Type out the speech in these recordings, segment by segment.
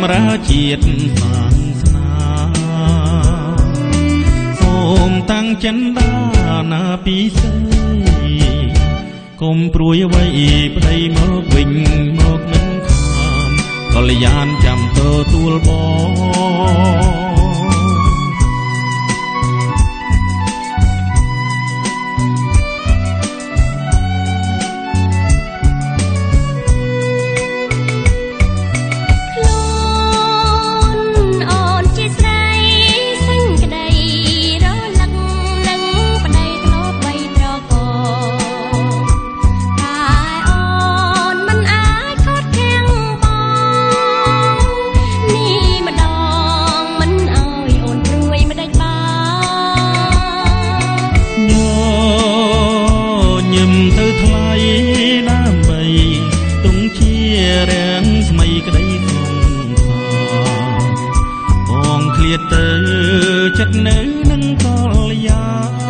រាជាតិសាសនាសូមតាំងចិន្តាណាពីសេកុំព្រួយអ្វីប្តីមកវិញមកមិនខានកល្យានចាំទទួលបងទៅចិត្តនៅនឹងកលយា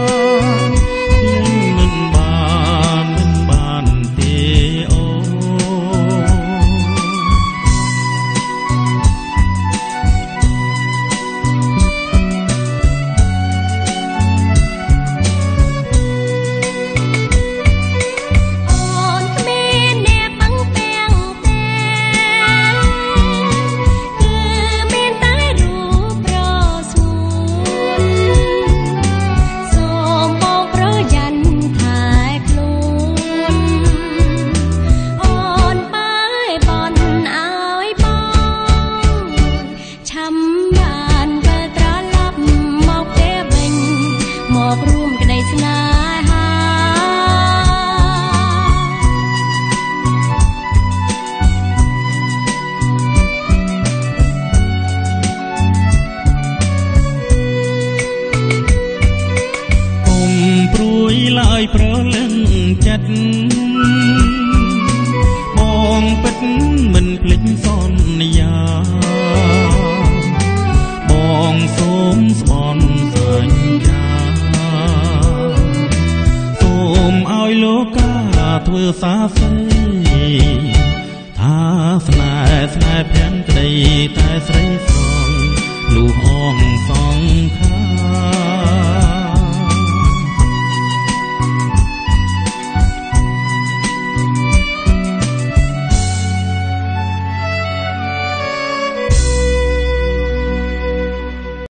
មិនបានទេអូអូនគ្មានអ្នកបឹងពាំងទេគឺមានតែរូបរួមក្តីស្នេហាកុំព្រួយឡើយប្រលឹងចិត្តបងពិតមិនភ្លេចសន្យាបងសូមស្បន់សញ្ញាឲ្យលោកាធ្វើសាសេថាស្នេហ៍ភាំងក្តីតែស្រីស្រងលូអងសងខា